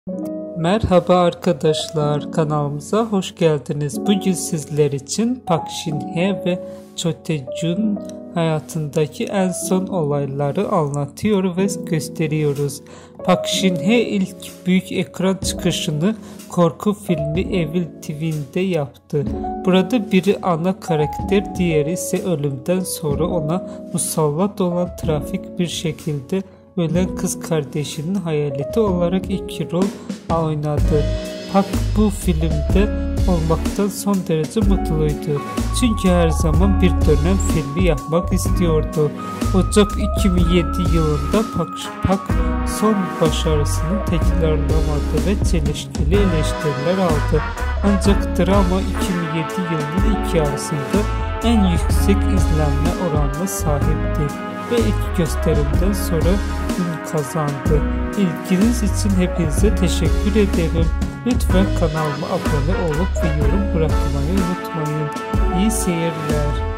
Merhaba arkadaşlar, kanalımıza hoş geldiniz. Bugün sizler için Park Shin-hye ve Cho Tae-jun hayatındaki en son olayları anlatıyor ve gösteriyoruz. Park Shin-hye ilk büyük ekran çıkışını korku filmi Evil Twin'de yaptı. Burada biri ana karakter, diğeri ise ölümden sonra ona musallat olan trafik bir şekilde ölen kız kardeşinin hayaleti olarak iki rol oynadı. Park bu filmde olmaktan son derece mutluydu. Çünkü her zaman bir dönem filmi yapmak istiyordu. Ocak 2007 yılında Park son başarısını tekrarlamadı ve çelişkili eleştiriler aldı. Ancak drama 2007 yılının ilk yarısında en yüksek izlenme oranına sahipti ve ilk gösterimden sonra ün kazandı. İlginiz için hepinize teşekkür ederim. Lütfen kanalıma abone olup ve yorum bırakmayı unutmayın. İyi seyirler.